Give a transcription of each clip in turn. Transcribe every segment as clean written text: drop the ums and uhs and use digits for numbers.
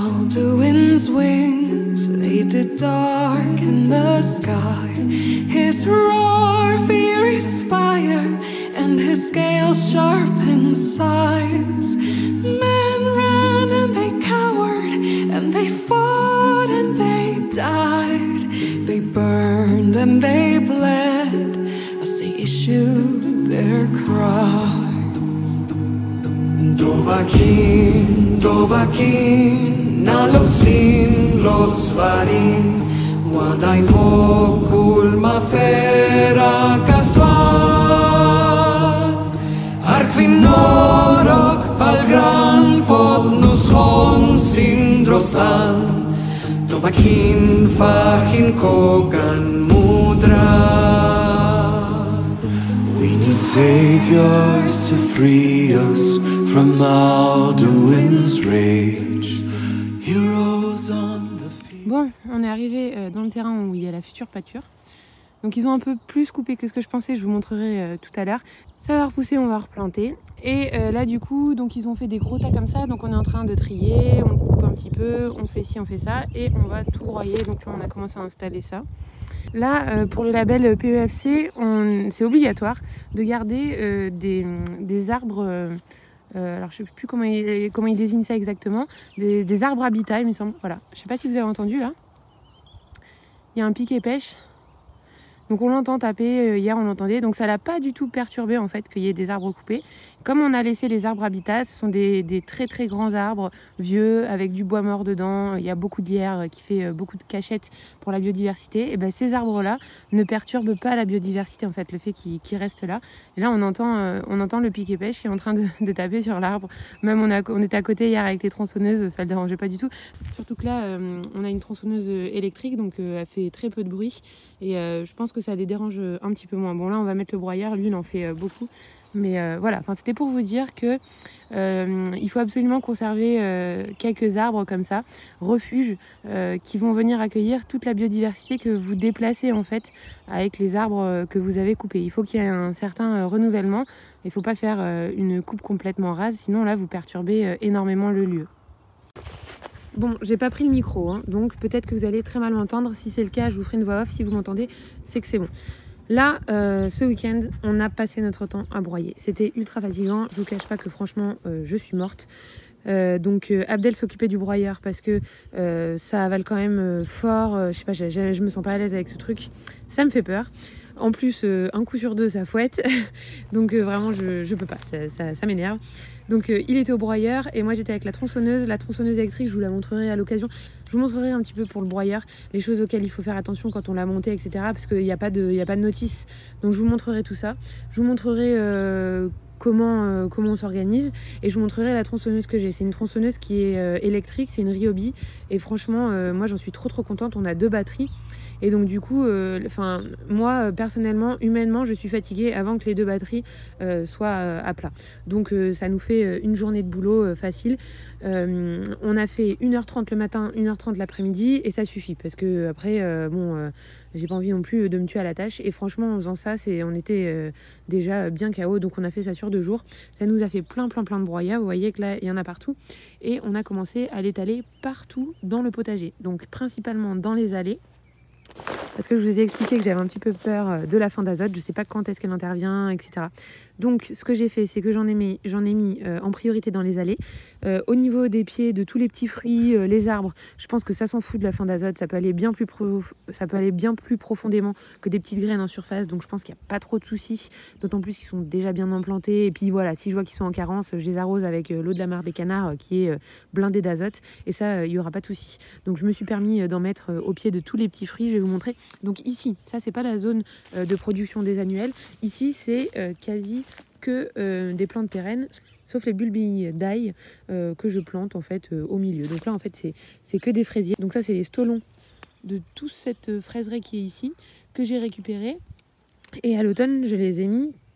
How the wind's wings, they did darken the sky. His roar, furious fire, and his scales sharp in size. Men ran and they cowered, and they fought and they died. They burned and they bled as they issued their cries. Dovahkiin, Dovahkiin, nalosin los varin, wadain focul mafera castuar. Arcvin norok pal gran fodnus hon sindrosan, Dovahkiin fachin kogan mudra. We need saviors to free us from Alduin's rage. Heroes on the field. Bon, on est arrivé dans le terrain où il y a la future pâture. Donc ils ont un peu plus coupé que ce que je pensais, je vous montrerai tout à l'heure. Ça va repousser, on va replanter. Et là du coup, donc ils ont fait des gros tas comme ça, donc on est en train de trier, on coupe un petit peu, on fait ci, on fait ça, et on va tout broyer. Donc là on a commencé à installer ça. Là, pour le label PEFC, c'est obligatoire de garder des arbres... alors je sais plus comment ils désignent ça exactement, des arbres habitat il me semble, voilà. Je sais pas si vous avez entendu là, il y a un piquet pêche, donc on l'entend taper, hier on l'entendait, donc ça l'a pas du tout perturbé en fait qu'il y ait des arbres coupés. Comme on a laissé les arbres habitat, ce sont des très très grands arbres vieux avec du bois mort dedans, il y a beaucoup de lierre qui fait beaucoup de cachettes pour la biodiversité, et ben ces arbres là ne perturbent pas la biodiversité en fait, le fait qu'ils restent là. Et là on entend le piquet pêche qui est en train de taper sur l'arbre, même on était à côté hier avec les tronçonneuses, ça le dérangeait pas du tout, surtout que là on a une tronçonneuse électrique, donc elle fait très peu de bruit et je pense que ça les dérange un petit peu moins. Bon là on va mettre le broyeur, lui il en fait beaucoup. Mais voilà, c'était pour vous dire que il faut absolument conserver quelques arbres comme ça, refuges, qui vont venir accueillir toute la biodiversité que vous déplacez en fait avec les arbres que vous avez coupés. Il faut qu'il y ait un certain renouvellement, il ne faut pas faire une coupe complètement rase, sinon là vous perturbez énormément le lieu. Bon, j'ai pas pris le micro, hein, donc peut-être que vous allez très mal m'entendre. Si c'est le cas, je vous ferai une voix off. Si vous m'entendez, c'est que c'est bon. Là, ce week-end, on a passé notre temps à broyer. C'était ultra fatigant. Je vous cache pas que franchement, je suis morte. Donc Abdel s'occupait du broyeur parce que ça avale quand même fort. Je sais pas, je me sens pas à l'aise avec ce truc. Ça me fait peur. En plus, un coup sur deux, ça fouette. Donc vraiment, je peux pas. Ça m'énerve. Donc il était au broyeur et moi j'étais avec la tronçonneuse. La tronçonneuse électrique, je vous la montrerai à l'occasion. Je vous montrerai un petit peu pour le broyeur les choses auxquelles il faut faire attention quand on l'a monté, etc. Parce qu'il n'y a pas de notice. Donc je vous montrerai tout ça. Je vous montrerai comment on s'organise et je vous montrerai la tronçonneuse que j'ai. C'est une tronçonneuse qui est électrique, c'est une Ryobi. Et franchement, moi j'en suis trop contente. On a 2 batteries. Et donc du coup, moi personnellement, humainement, je suis fatiguée avant que les 2 batteries soient à plat. Donc ça nous fait une journée de boulot facile. On a fait 1h30 le matin, 1h30 l'après-midi et ça suffit parce que après, j'ai pas envie non plus de me tuer à la tâche. Et franchement, en faisant ça, on était déjà bien KO. Donc on a fait ça sur 2 jours. Ça nous a fait plein de broyats. Vous voyez que là, il y en a partout. Et on a commencé à l'étaler partout dans le potager. Donc principalement dans les allées. Parce que je vous ai expliqué que j'avais un petit peu peur de la fin d'azote, je ne sais pas quand est-ce qu'elle intervient, etc. Donc ce que j'ai fait, c'est que j'en ai mis en priorité dans les allées. Au niveau des pieds de tous les petits fruits, les arbres, je pense que ça s'en fout de la fin d'azote, ça peut aller bien plus profondément que des petites graines en surface, donc je pense qu'il n'y a pas trop de soucis, d'autant plus qu'ils sont déjà bien implantés. Et puis voilà, si je vois qu'ils sont en carence, je les arrose avec l'eau de la mare des canards qui est blindée d'azote, et ça, il n'y aura pas de soucis. Donc je me suis permis d'en mettre au pied de tous les petits fruits, je vais vous montrer. Donc ici, ça c'est pas la zone de production des annuels, ici c'est quasi que des plantes pérennes, sauf les bulbilles d'ail que je plante en fait au milieu. Donc là en fait c'est que des fraisiers. Donc ça c'est les stolons de toute cette fraiseraie qui est ici, que j'ai récupéré. Et à l'automne je les ai mis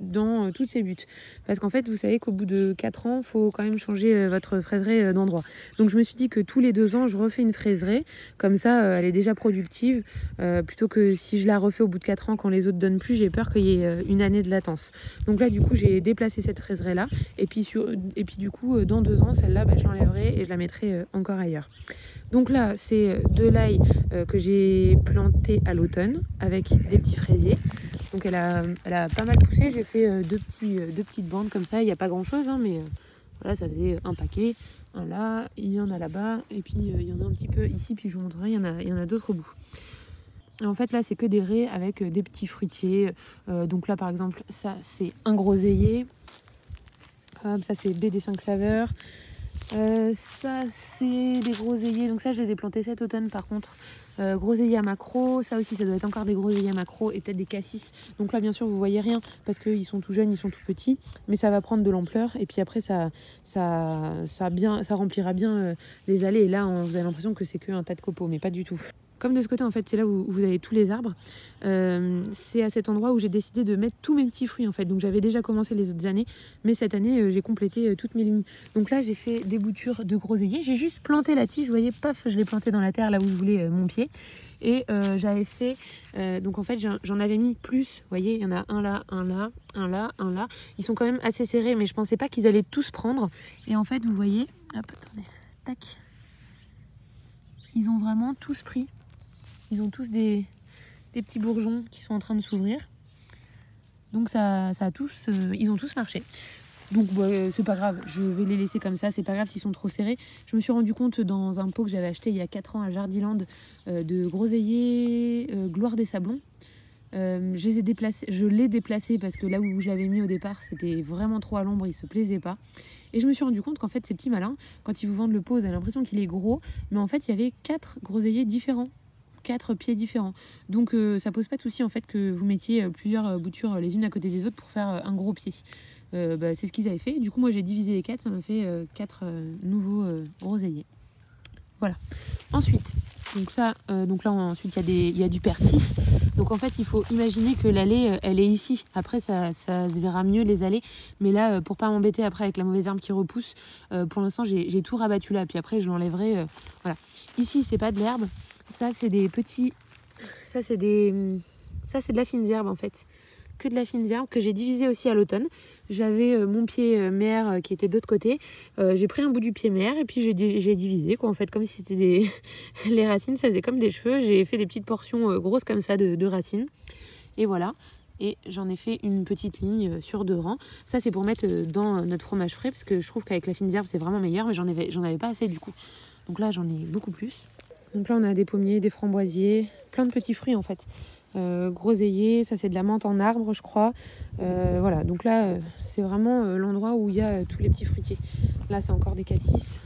dans toutes ses buttes. Parce qu'en fait, vous savez qu'au bout de 4 ans, il faut quand même changer votre fraiseraie d'endroit. Donc je me suis dit que tous les 2 ans, je refais une fraiseraie. Comme ça, elle est déjà productive. Plutôt que si je la refais au bout de 4 ans, quand les autres donnent plus, j'ai peur qu'il y ait une année de latence. Donc là, du coup, j'ai déplacé cette fraiseraie-là. Et puis du coup, dans 2 ans, celle-là, je l'enlèverai et je la mettrai encore ailleurs. Donc là, c'est de l'ail que j'ai planté à l'automne avec des petits fraisiers. Donc elle a pas mal poussé. J'ai fait deux petites bandes comme ça. Il n'y a pas grand-chose, hein, mais voilà, ça faisait un paquet. Un là, il y en a là-bas. Et puis il y en a un petit peu ici. Puis je vous montrerai, il y en a d'autres au bout. Et en fait, là, c'est que des raies avec des petits fruitiers. Donc là, par exemple, ça, c'est un groseillier. Ça, c'est BD5 saveurs. Ça c'est des groseilliers, donc ça je les ai plantés cet automne par contre. Groseilliers à macro, ça aussi ça doit être encore des groseilliers à macro et peut-être des cassis. Donc là bien sûr vous voyez rien parce qu'ils sont tout jeunes, ils sont tout petits, mais ça va prendre de l'ampleur et puis après ça remplira bien les allées. Et là vous avez l'impression que c'est qu'un tas de copeaux, mais pas du tout. Comme de ce côté, en fait, c'est là où vous avez tous les arbres. C'est à cet endroit où j'ai décidé de mettre tous mes petits fruits, en fait. Donc, j'avais déjà commencé les autres années. Mais cette année, j'ai complété toutes mes lignes. Donc là, j'ai fait des boutures de groseilliers. J'ai juste planté la tige. Vous voyez, paf, je l'ai planté dans la terre, là où je voulais mon pied. Et j'avais fait... donc, en fait, j'en avais mis plus. Vous voyez, il y en a un là, un là, un là, un là. Ils sont quand même assez serrés, mais je pensais pas qu'ils allaient tous prendre. Et en fait, vous voyez... Hop, attendez. Tac. Ils ont vraiment tous pris. Ils ont tous des petits bourgeons qui sont en train de s'ouvrir. Donc ils ont tous marché. Donc c'est pas grave, je vais les laisser comme ça, c'est pas grave s'ils sont trop serrés. Je me suis rendu compte dans un pot que j'avais acheté il y a 4 ans à Jardiland de groseilliers Gloire des Sablons. Je l'ai déplacé parce que là où je l'avais mis au départ, c'était vraiment trop à l'ombre, il se plaisait pas. Et je me suis rendu compte qu'en fait ces petits malins, quand ils vous vendent le pot, vous avez l'impression qu'il est gros, mais en fait il y avait 4 groseilliers différents. 4 pieds différents. Donc ça pose pas de souci en fait que vous mettiez plusieurs boutures les unes à côté des autres pour faire un gros pied. C'est ce qu'ils avaient fait. Du coup moi j'ai divisé les 4, ça m'a fait 4 nouveaux groseilliers. Voilà. Ensuite, donc là ensuite il y a du persil. Donc en fait il faut imaginer que l'allée elle est ici. Après ça se verra mieux les allées. Mais là pour pas m'embêter après avec la mauvaise herbe qui repousse, pour l'instant j'ai tout rabattu là. Puis après je l'enlèverai. Voilà. Ici c'est pas de l'herbe. Ça c'est des petits. Ça c'est de la fine herbe en fait. Que de la fine herbe que j'ai divisé aussi à l'automne. J'avais mon pied mère qui était de l'autre côté. J'ai pris un bout du pied mère et puis j'ai divisé quoi en fait comme si c'était les racines, ça faisait comme des cheveux. J'ai fait des petites portions grosses comme ça de racines. Et voilà. Et j'en ai fait une petite ligne sur 2 rangs. Ça c'est pour mettre dans notre fromage frais parce que je trouve qu'avec la fine herbe c'est vraiment meilleur, mais j'en avais pas assez du coup. Donc là j'en ai beaucoup plus. Donc là on a des pommiers, des framboisiers, plein de petits fruits en fait. Groseilliers, ça c'est de la menthe en arbre je crois. Voilà, donc là c'est vraiment l'endroit où il y a tous les petits fruitiers. Là c'est encore des cassis.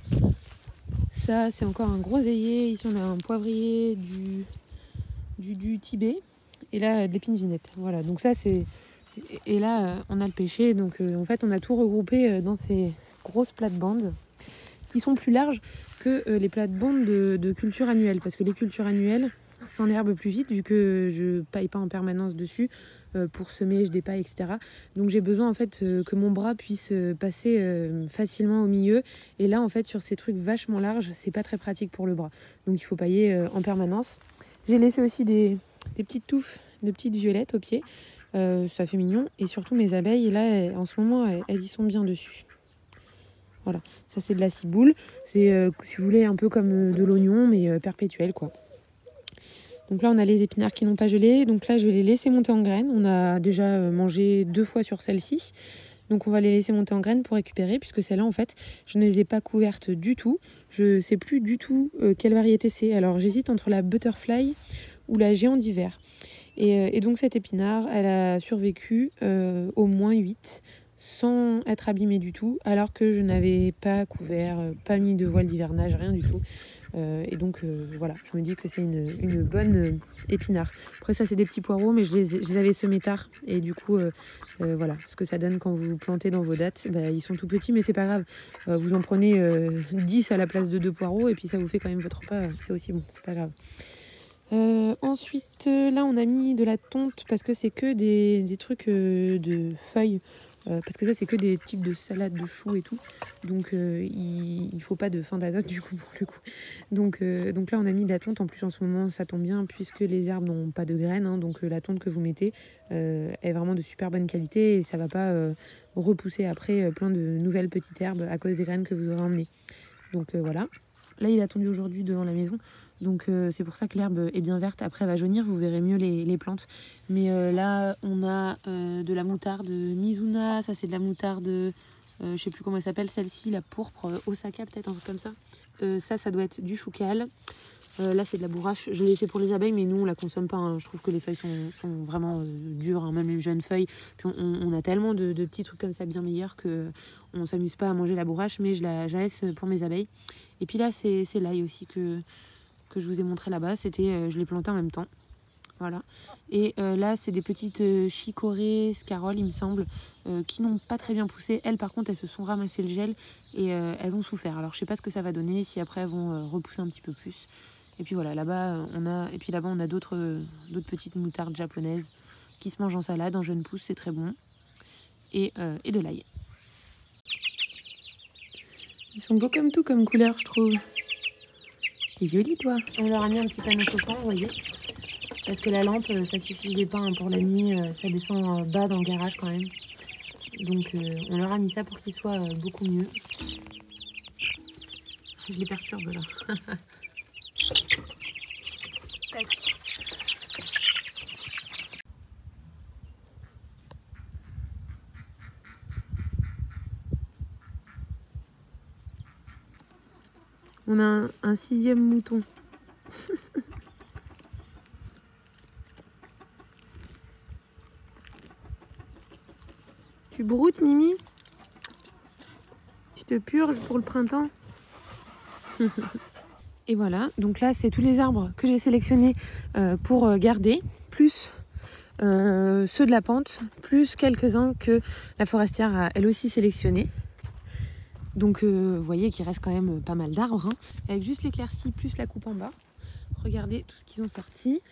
Ça c'est encore un groseillier. Ici on a un poivrier, du Tibet. Et là de l'épine vinette. Voilà, donc ça c'est... Et là on a le pêcher. Donc en fait on a tout regroupé dans ces grosses plates-bandes qui sont plus larges que les plates-bandes de culture annuelle. Parce que les cultures annuelles s'enherbent plus vite vu que je paille pas en permanence dessus pour semer, je dépaille, etc. Donc j'ai besoin en fait que mon bras puisse passer facilement au milieu. Et là en fait sur ces trucs vachement larges, c'est pas très pratique pour le bras. Donc il faut pailler en permanence. J'ai laissé aussi des petites touffes de petites violettes au pied. Ça fait mignon. Et surtout mes abeilles, là en ce moment, elles y sont bien dessus. Voilà, ça c'est de la ciboule. C'est, si vous voulez, un peu comme de l'oignon, mais perpétuel quoi. Donc là, on a les épinards qui n'ont pas gelé. Donc là, je vais les laisser monter en graines. On a déjà mangé 2 fois sur celle-ci. Donc on va les laisser monter en graines pour récupérer. Puisque celles-là, en fait, je ne les ai pas couvertes du tout. Je ne sais plus du tout quelle variété c'est. Alors j'hésite entre la butterfly ou la géant d'hiver. Et donc cet épinard, elle a survécu au moins 8 sans être abîmée du tout. Alors que je n'avais pas couvert, pas mis de voile d'hivernage, rien du tout. Et donc voilà, je me dis que c'est une bonne épinard. Après ça c'est des petits poireaux, mais je les avais semés tard. Et du coup voilà, ce que ça donne quand vous plantez dans vos dattes, ils sont tout petits mais c'est pas grave. Vous en prenez 10 à la place de 2 poireaux et puis ça vous fait quand même votre repas, c'est aussi bon, c'est pas grave. Ensuite, là, on a mis de la tonte parce que c'est que des trucs de feuilles. Parce que ça, c'est que des types de salades de choux et tout. Donc, il faut pas de fin d'azote du coup, pour le coup. Donc là, on a mis de la tonte. En plus, en ce moment, ça tombe bien puisque les herbes n'ont pas de graines. Hein, donc, la tonte que vous mettez est vraiment de super bonne qualité et ça va pas repousser après plein de nouvelles petites herbes à cause des graines que vous aurez emmenées. Donc, voilà. Là, il a tondu aujourd'hui devant la maison. Donc c'est pour ça que l'herbe est bien verte. Après, elle va jaunir, vous verrez mieux les plantes. Mais là, on a de la moutarde Mizuna. Ça, c'est de la moutarde, je sais plus comment elle s'appelle, celle-ci, la pourpre, Osaka peut-être, un truc comme ça. Ça doit être du choucal. Là, c'est de la bourrache. Je l'ai fait pour les abeilles, mais nous, on la consomme pas. Hein. Je trouve que les feuilles sont vraiment dures, hein, même les jeunes feuilles. Puis on a tellement de petits trucs comme ça bien meilleurs qu'on s'amuse pas à manger la bourrache, mais je la laisse pour mes abeilles. Et puis là, c'est l'ail aussi que je vous ai montré là-bas. Je l'ai planté en même temps. Voilà. Et là, c'est des petites chicorées, scaroles, il me semble, qui n'ont pas très bien poussé. Elles, par contre, elles se sont ramassées le gel et elles ont souffert. Alors, je sais pas ce que ça va donner, si après elles vont repousser un petit peu plus. Et puis voilà, là-bas, on a d'autres petites moutardes japonaises qui se mangent en salade, en jeune pousse, c'est très bon. Et de l'ail. Ils sont beaux comme tout, comme couleur, je trouve. C'est joli, toi. On leur a mis un petit panneau chauffant, vous voyez. Parce que la lampe, ça suffisait pas hein, pour la nuit. Ça descend bas dans le garage quand même. Donc on leur a mis ça pour qu'ils soient beaucoup mieux. Je les perturbe là. Tac. On a un 6e mouton. Tu broutes, Mimi? Tu te purges pour le printemps? Et voilà, donc là, c'est tous les arbres que j'ai sélectionnés pour garder, plus ceux de la pente, plus quelques-uns que la forestière a elle aussi sélectionnés. Donc vous voyez qu'il reste quand même pas mal d'arbres, hein, avec juste l'éclaircie plus la coupe en bas. Regardez tout ce qu'ils ont sorti.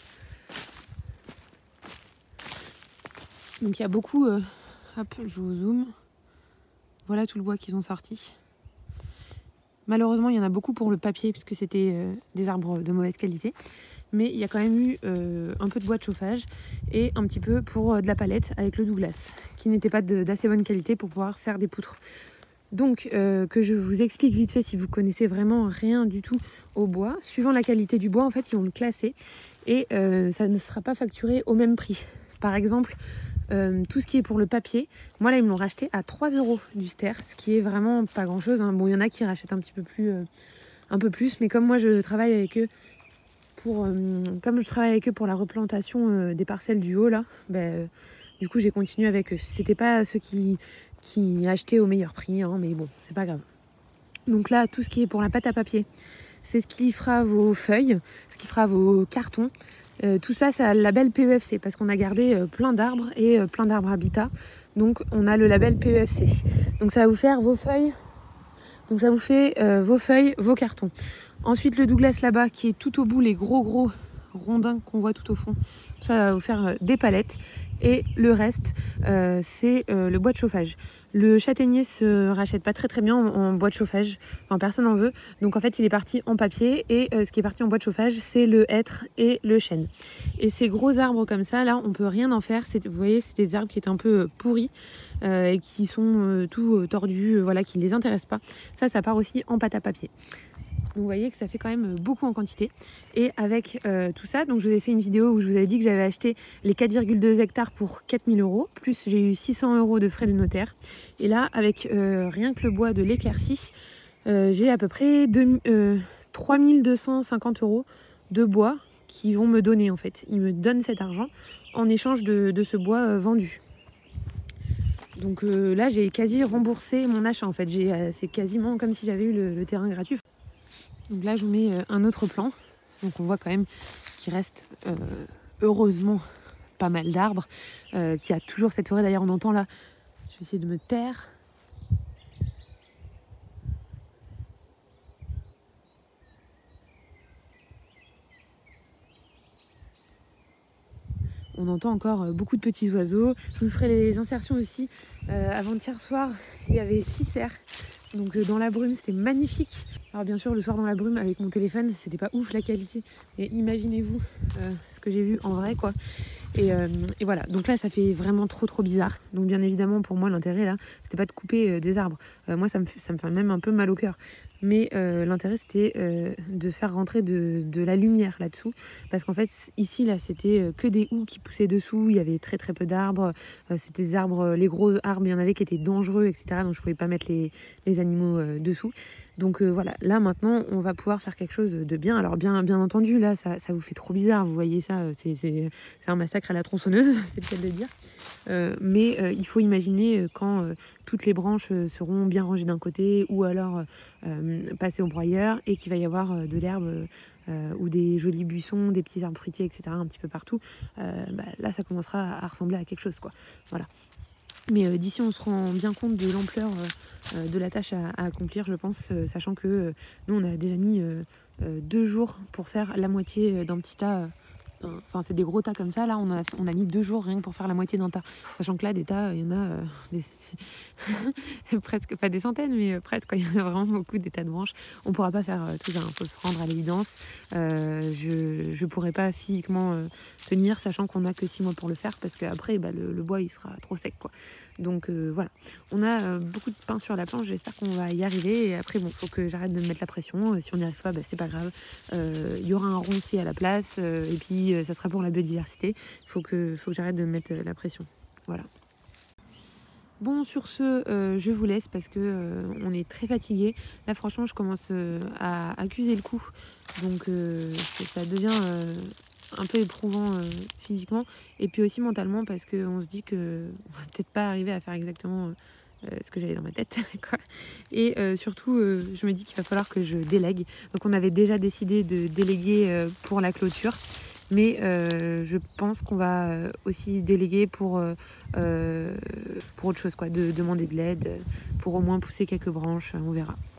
Donc il y a beaucoup, hop, je vous zoome. Voilà tout le bois qu'ils ont sorti. Malheureusement, il y en a beaucoup pour le papier puisque c'était des arbres de mauvaise qualité. Mais il y a quand même eu un peu de bois de chauffage et un petit peu pour de la palette avec le Douglas, qui n'était pas d'assez bonne qualité pour pouvoir faire des poutres. Donc, que je vous explique vite fait si vous connaissez vraiment rien du tout au bois. Suivant la qualité du bois, en fait, ils vont le classer et ça ne sera pas facturé au même prix. Par exemple, tout ce qui est pour le papier, moi là, ils me l'ont racheté à 3 € du ster, ce qui est vraiment pas grand-chose. Hein. Bon, il y en a qui rachètent un petit peu plus, mais comme moi, je travaille avec eux pour la replantation des parcelles du haut, là, du coup, j'ai continué avec eux. C'était pas ceux qui achetaient au meilleur prix, hein, mais bon, c'est pas grave. Donc là, tout ce qui est pour la pâte à papier, c'est ce qui fera vos feuilles, ce qui fera vos cartons. Tout ça, ça a le label PEFC parce qu'on a gardé plein d'arbres et plein d'arbres habitat. Donc on a le label PEFC. Donc ça va vous faire vos feuilles. Donc ça vous fait vos feuilles, vos cartons. Ensuite le Douglas là-bas qui est tout au bout, les gros rondins qu'on voit tout au fond. Ça va vous faire des palettes. Et le reste, c'est le bois de chauffage. Le châtaignier se rachète pas très bien en bois de chauffage. Enfin, personne n'en veut. Donc en fait, il est parti en papier. Et ce qui est parti en bois de chauffage, c'est le hêtre et le chêne. Et ces gros arbres comme ça, là, on peut rien en faire. Vous voyez, c'est des arbres qui étaient un peu pourris et qui sont tout tordus, voilà, qui ne les intéressent pas. Ça part aussi en pâte à papier. Donc vous voyez que ça fait quand même beaucoup en quantité. Et avec tout ça, donc je vous ai fait une vidéo où je vous avais dit que j'avais acheté les 4,2 hectares pour 4 000 €. Plus j'ai eu 600 € de frais de notaire. Et là, avec rien que le bois de l'éclaircie, j'ai à peu près 3 250 € de bois qu'ils vont me donner en fait. Ils me donnent cet argent en échange de ce bois vendu. Donc là, j'ai quasi remboursé mon achat en fait. C'est quasiment comme si j'avais eu le terrain gratuit. Donc là, je vous mets un autre plan. Donc on voit quand même qu'il reste heureusement pas mal d'arbres. Qu'il y a toujours cette forêt. D'ailleurs, on entend là, je vais essayer de me taire. on entend encore beaucoup de petits oiseaux. Je vous ferai les insertions aussi. Avant-hier soir, il y avait 6 cerfs. Donc dans la brume, c'était magnifique. Alors bien sûr, le soir dans la brume, avec mon téléphone, c'était pas ouf la qualité. Mais imaginez-vous ce que j'ai vu en vrai, quoi. Et voilà, donc là ça fait vraiment trop bizarre. Donc bien évidemment pour moi l'intérêt là c'était pas de couper des arbres. Moi ça me fait même un peu mal au cœur. Mais l'intérêt c'était de faire rentrer de la lumière là-dessous. Parce qu'en fait ici là c'était que des houx qui poussaient dessous. Il y avait très peu d'arbres. C'était des arbres, les gros arbres il y en avait qui étaient dangereux, etc. Donc je pouvais pas mettre les animaux dessous. Donc voilà, là maintenant on va pouvoir faire quelque chose de bien. Alors bien entendu là ça vous fait trop bizarre, vous voyez ça, c'est un massacre à la tronçonneuse, c'est le cas de le dire. Mais il faut imaginer quand toutes les branches seront bien rangées d'un côté ou alors passées au broyeur et qu'il va y avoir de l'herbe ou des jolis buissons, des petits arbres fruitiers, etc. un petit peu partout. Là ça commencera à ressembler à quelque chose, quoi. Voilà. Mais d'ici on se rend bien compte de l'ampleur de la tâche à accomplir, je pense, sachant que nous on a déjà mis 2 jours pour faire la moitié d'un petit tas. Enfin c'est des gros tas comme ça, là on a mis 2 jours rien que pour faire la moitié d'un tas. Sachant que là des tas, il y en a presque, pas des centaines, mais presque, quoi. Il y en a vraiment beaucoup, des tas de branches. On pourra pas faire tout ça, il faut se rendre à l'évidence. Je pourrais pas physiquement tenir, sachant qu'on a que 6 mois pour le faire, parce qu'après le bois il sera trop sec, quoi. Donc voilà, on a beaucoup de pain sur la planche, j'espère qu'on va y arriver. Et après bon, faut que j'arrête de me mettre la pression. Si on n'y arrive pas, c'est pas grave. Il y aura un roncier à la place, et puis ça sera pour la biodiversité. Faut que j'arrête de me mettre la pression. Voilà. Bon, sur ce, je vous laisse parce que on est très fatigué. Là, franchement, je commence à accuser le coup. Donc, ça devient un peu éprouvant physiquement. Et puis aussi mentalement parce qu'on se dit qu'on va peut-être pas arriver à faire exactement ce que j'avais dans ma tête, quoi. Et surtout, je me dis qu'il va falloir que je délègue. Donc, on avait déjà décidé de déléguer pour la clôture. Mais je pense qu'on va aussi déléguer pour autre chose, quoi, de demander de l'aide, pour au moins pousser quelques branches, on verra.